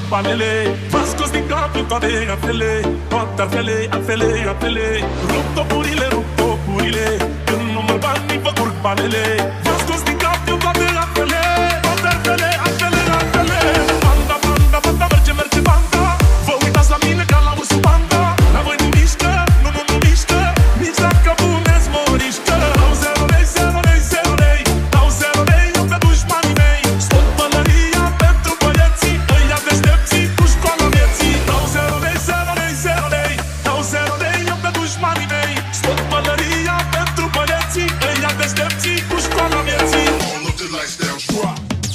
curbanele. V-a scos din cap în toate altele, toate altele. Rup topurile, când nu mă bani vă curbanele. V-a scos din cap în toate altele, toate altele. Banda, merge banda. Vă uitați la mine ca la ursul panda. La voi nu mișcă, nu mișcă, nici dacă puneți morișcă. Dau 0 lei, dau 0 lei eu pe dușmanii mei. Scot pălăria pentru băieții ăia deștepții cu școala vieții. Dau 0 lei, dau 0 lei eu pe dușmanii mei. Scot pălăria pentru băieții ăia deștepții cu școala vieții. All of the lights down, drop.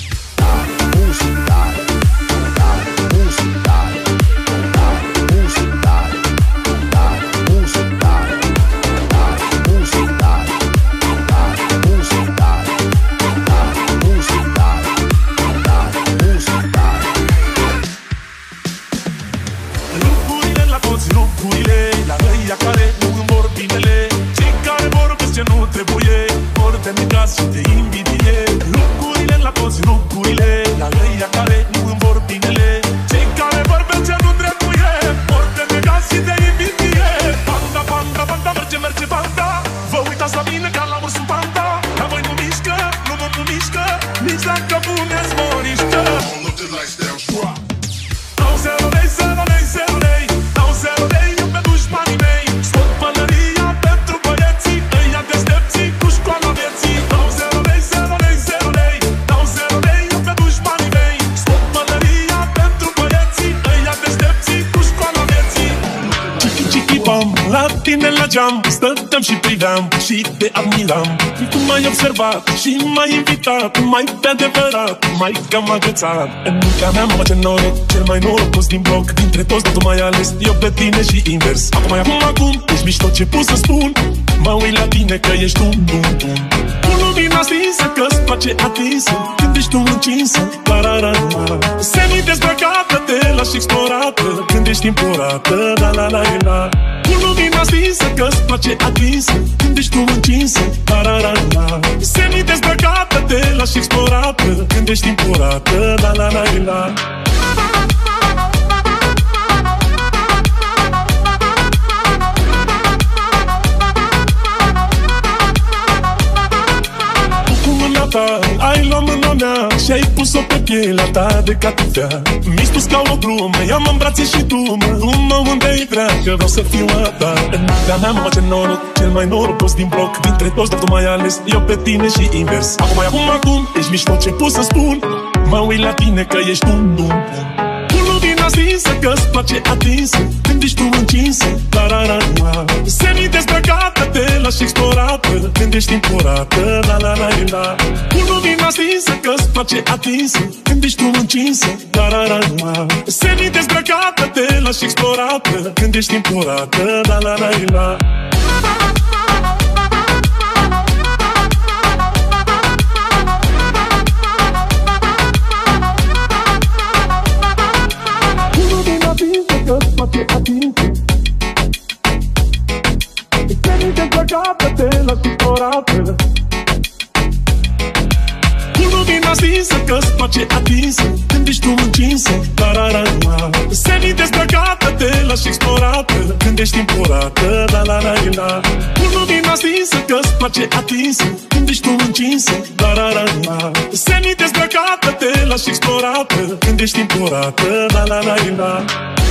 Lucrurile la ăia care nu îmi vor binele, cei care vorbesc ce nu trebuie, vor de necaz și de invidie. Lucrurile la toți, lucrurile la ăia care nu îmi vor binele, cei care vorbesc ce nu trebuie, vor de necaz și de invidie. Banda, merge banda. Vă uitați la mine ca la ursul panda. La voi nu mișcă, nu mișcă, nici dacă puneți morișcă. All of the lights down, drop. Dau 0 lei, dau 0 lei eu pe dușmanii mei. Scot pălăria pentru băieții ăia deștepții cu școala vieții. Dau 0 lei, dau 0 lei eu pe dușmanii mei. Scot pălăria pentru băieții ăia deștepții cu școala vieții. Chichi bam, la tine la geam stăteam și priveam și te admiram. Tu m-ai observat și m-ai invitat, mai pe adevărat, mai cam agățat. În mintea mea, mama, ce noroc, cel mai norocos din bloc. Dintre toți, tu m-ai ales, eu pe tine și invers. Acum, ești mișto ce pot să spun. Mă uit la tine că ești un bun. Cu lumina stinsă, că-ți place atinsă, când ești tu încinsă, la-ra-ra-ra. Semi-dezbrăcată, te lași explorată, când ești impurată, la-la-la-la. Cu lumina stinsă, că-ți place atinsă, când ești tu încinsă, la-ra-ra-ra. Semi-dezbrăcată, te lași explorată, când ești impurată, la-la-la-la. Ai luat mâna mea și-ai pus-o pe pielea ta de catifea. Mi-ai spus ca o glumă, ia-mă în brațe și tu mă unde-i vrea, că vreau să fiu a ta. În mintea mea, mama, ce noroc, cel mai norocos din bloc. Dintre toți, dar tu m-ai ales, eu pe tine și invers. Acum, ești mișto ce pot să spun. Mă uit la tine că ești un bun. Cu lumina stinsă, că-ți place atinsă, când ești tu încinsă, la-ra-ra-ra. Semi-dezbrăcată, te lași explorată, când ești impurată, la-la-la-la. Cu lumina stinsă, că-ți place atinsă, când ești tu încinsă, la-ra-ra-ra. Semi-dezbrăcată, te lași explorată, când ești impurată, la-la-la-la. Semi-dezbrăcată, te lași explorată, cu lumina stinsă, că-ți place atinsă, când ești tu încinsă, la-ra-ra-ra. Semi-dezbrăcată, te lași explorată, când ești impurată, la-la-la-la. Cu lumina stinsă, că-ți place atinsă, când ești tu încinsă, la-ra-ra-ra. Semi-dezbrăcată, te lași explorată, când ești impurată, la-la-la-la.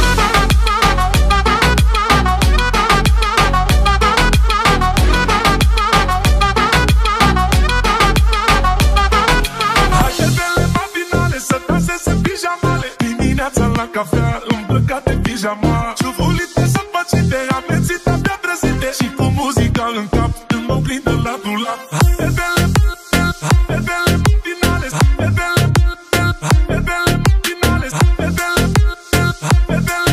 La cafea, îmbrăcat în pijama, ciufulite, săpăcite, amețite, abia trezite, și cu muzica în cap, în oglindă la dulap. Herbele matinale, herbele matinale, herbele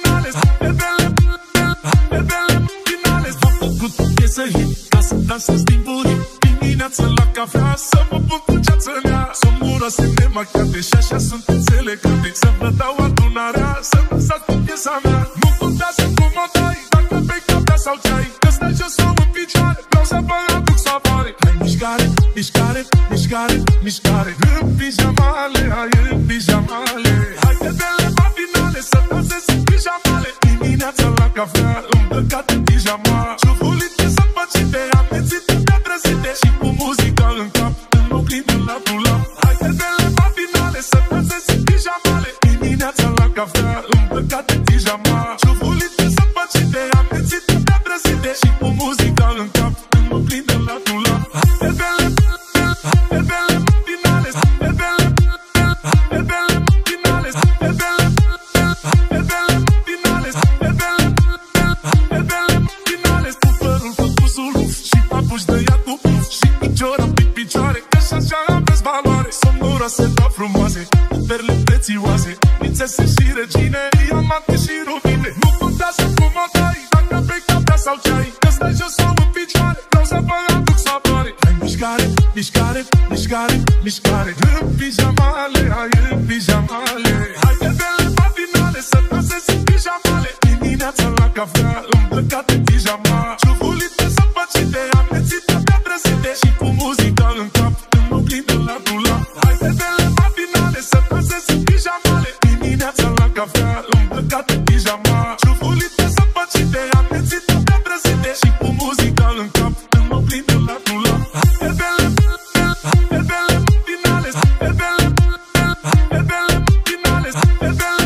matinale. V-am făcut o piesă hit, ca să dansez din burii. Dimineața la cafea, să mă pun cu ceață nea. Sunt muroase nemachiate și așa sunt înțelegate. Să vă dau adunarea, să lăsați cu piesa mea. Nu contează cum o dai, dacă bei cafea sau ceai, că stai jos sau în picioare, vreau să vă aduc savoare. Hai mișcare! mișcare, mișcare, mișcare. În pijamale, hai în pijamale. Hai fetele matinale să dansezi în pijamale. Dimineața la cafea îmbrăcat în pijama. Ciufulite săpăcite, amețite, trezite și cu muzica în cap, în oglindă la dulap. Hai fetele matinale să dansezi în pijamale. Dimineața la cafea îmbrăcat în pijama. Ciufulite săpăcite, amețite, trezite și cu muzica în cap, în oglindă la dulap. Hai fetele matinale, fetele matinale, fetele cu părul făcut suluf și papuși de ea cu puf și picioră în picioare, că și-așa aveți valoare. Somnoroase, dar frumoase, perle prețioase, prințese și regine, diamante și rubine. Nu contează cum o dai, dacă bei cafea sau ceai, că stai jos sau în picioare, vreau să vă aduc savoare. Hai mișcare, mișcare, mișcare, mișcare. În pijamale, hai în pijamale. Hai fetele matinale să dansezi în pijamale. Dimineața la cafea îmbrăcat în pijama. Ciufulite săpăcite, amețite, trezite și cu muzica în cap, în oglindă la dulap. Hai fetele matinale să dansezi în pijamale. Dimineața la cafea îmbrăcat în pijama. Ciufulite săpăcite, amețite, trezite și cu muzica în cap, în oglindă la dulap. Hai fetele matinale, fetele matinale, fetele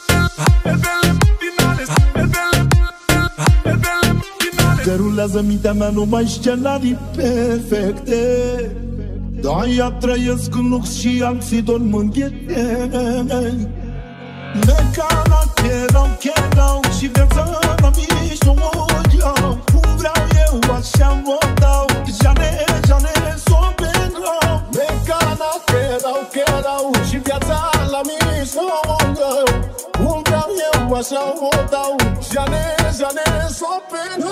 Derulează mintea mea numai scenarii perfecte. De-aia trăiesc în lux și alții dorm în ghete. Mecana, cherau și viața la mijloc iau. Cum vreau eu, așa o dau. Jane, s-o pentru. Mecana, cherau și viața la mijloc iau. Cum vreau eu, așa o dau. Jane, s-o pentru.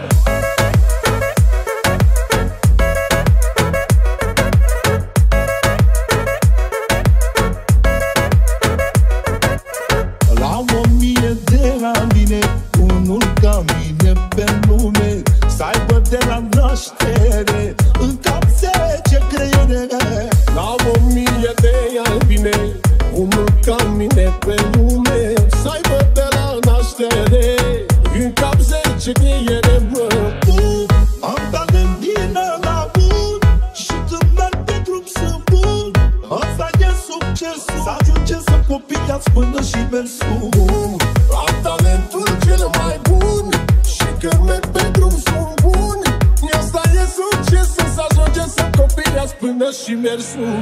La 1000 de ani, unul ca mine pe lume, să aibă de la naștere în cap 10 creiere. La 1000 de albine, unul ca mine pe lume, să aibă de la naștere în cap 10 creiere, bă. Am talent din ăla bun și când merg pe drum sunt bun. Asta e succesul, să ajunge să copiați până și mersul. Am talentul cel mai bun și când merg pe drum sunt bun. Asta e succesul, să ajunge să copiați până și mersul.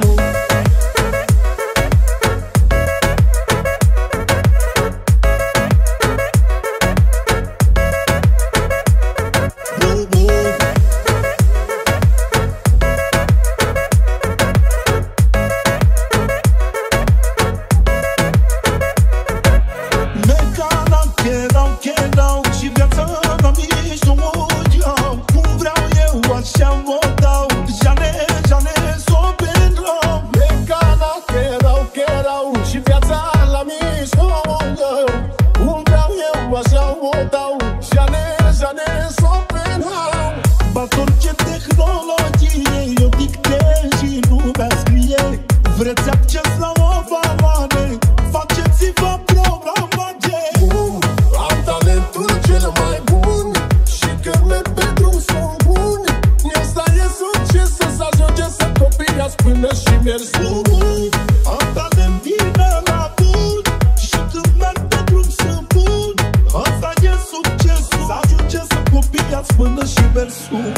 Cherau și viața la mijloc iau. Cum vreau eu, așa o dau. Jane, s-o pentru. Mecana, cherau și viața la mijloc iau. Cum vreau eu, așa o dau. Jane, s-o pentru. Bat orice tehnologie, eu dictez și lumea scrie. Vreți acces la o valoare, faceți-vă programare. Am talentul cel mai bun și când merg pe drum sunt bun. Asta e succesul, să ajunge să copiați până și mersul. Am talent din ăla bun și când merg pe drum sunt bun. Asta e succesul, să ajunge să copiați până și mersul.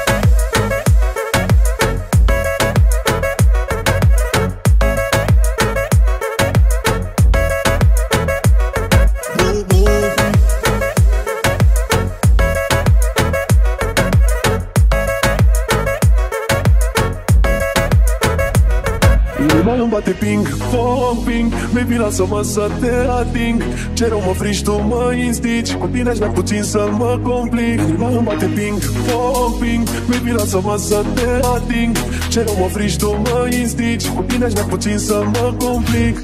Inima îmi bate ping, pong, ping. Baby, lasă-mă să te ating. Ce rău mă frici, tu mă instici. Cu tine aș vrea puțin să mă complic. Inima îmi bate ping, pong, ping. Baby, lasă-mă să te ating. Ce rău mă frici, tu mă instici. Cu tine aș vrea puțin să mă complic.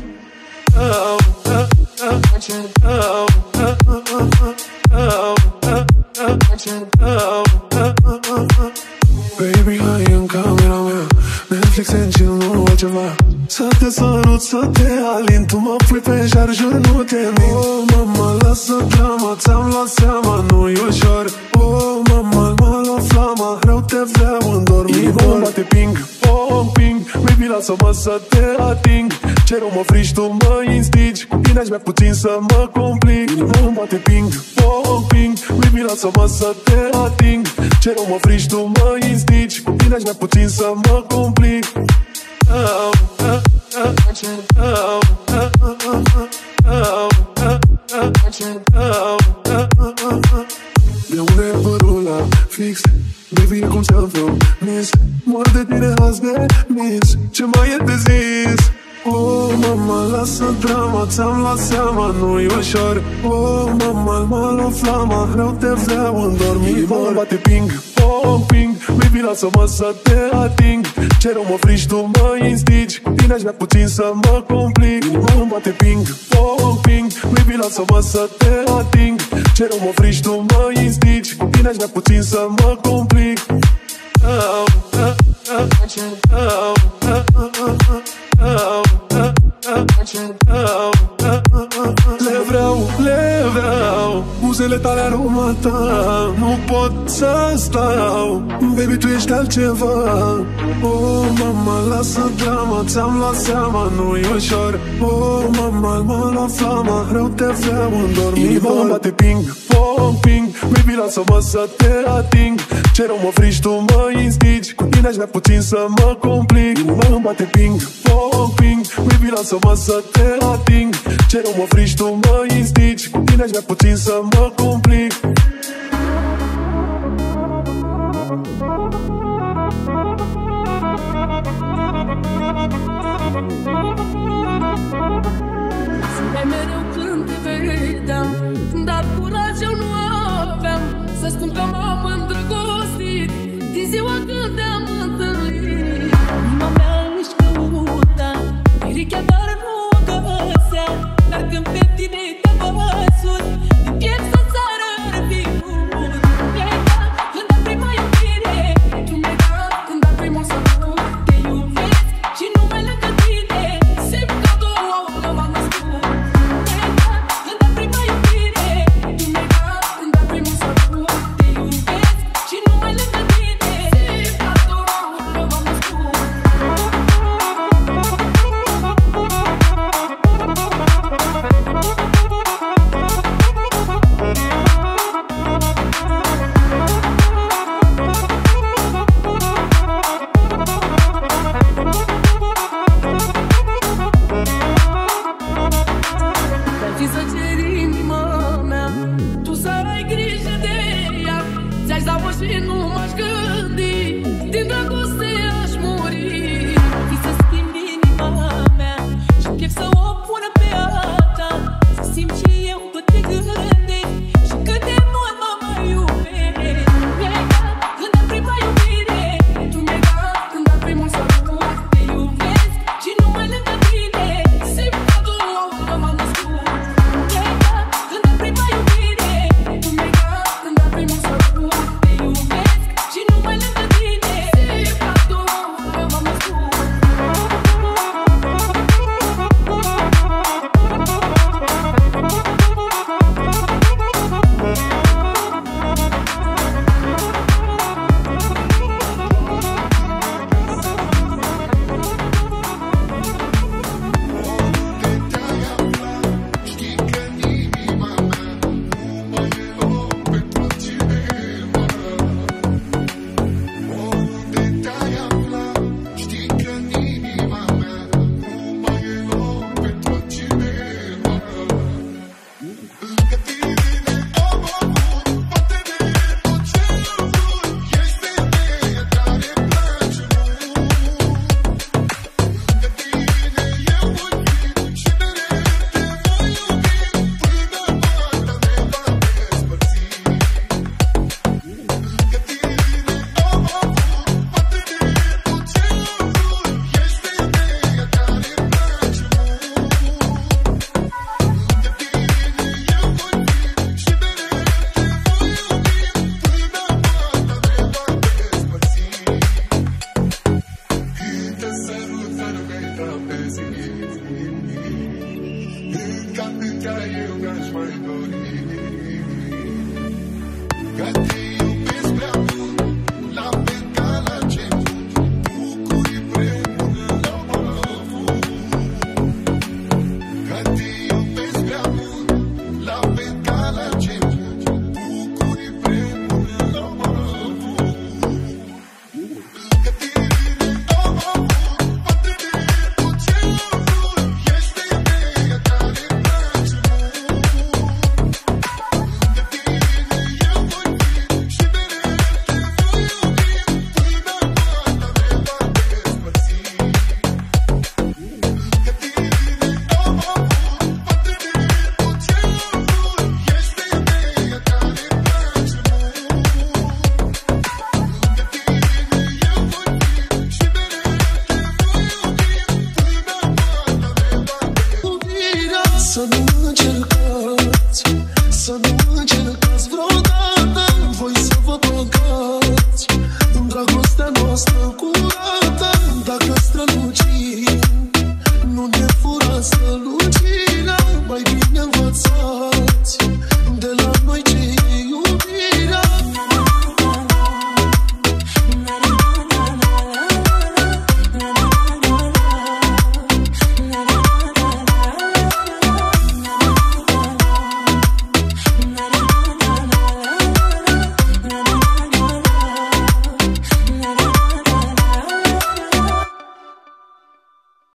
Baby, hai în camera mea. senci, nu altceva. Să te sărut, să te alin, tu mă pui pe șarjur, nu te mint. Oh, mama, lasă drama, ți-am luat seama, nu-i ușor. Oh, mama, m-a luat flama, rău te vreau în dormitor. Inimă bate ping, pong, ping, baby, lasă-mă să te ating. Ce rău mă frici, tu mă instigi, cu tine aș vrea puțin să mă complic. Inimă bate ping, pong, ping, baby, lasă-mă să te ating. Ce rău mă frici, tu mă instigi, cu tine aș vrea puțin să mă complic. De unde e părul ăla fix? Baby, e cum ți-am promis. Mor de tine azi de mis. Ce mai e de zis? Oh, mama, lasă drama, ți-am luat seama, nu-i ușor. Oh, mama, m-a luat flama, rău te vreau în dormitor. Inima bate ping, pong, ping, baby, lasă-mă să te ating. Ce rău mă frici, tu mă instigi, cu tine aș vrea puțin să mă complic. Inima bate ping, pong, ping, baby, lasă-mă să te ating. Ce rău mă frici, tu mă instigi, cu tine aș vrea puțin să mă complic. Le vreau buzele tale, aroma ta. Nu pot să stau, baby, tu ești altceva. Oh, mama, lasă drama, ți-am luat seama, nu-i ușor. Oh, mama, m-a luat flama, rău te vreau în dormitor. Inima bate ping, pong, ping, baby, lasă-mă să te ating. Ce rău mă frici, tu mă instigi, cu tine aș vrea puțin să mă complic. Inima bate ping, pong, ping, baby, lasă-mă să te ating. Ce rău mă frici, tu mă instigi, cu tine aș vrea puțin să mă complic. Spuneai mereu când te vedeam, dar curaj eu nu aveam să spun că m-am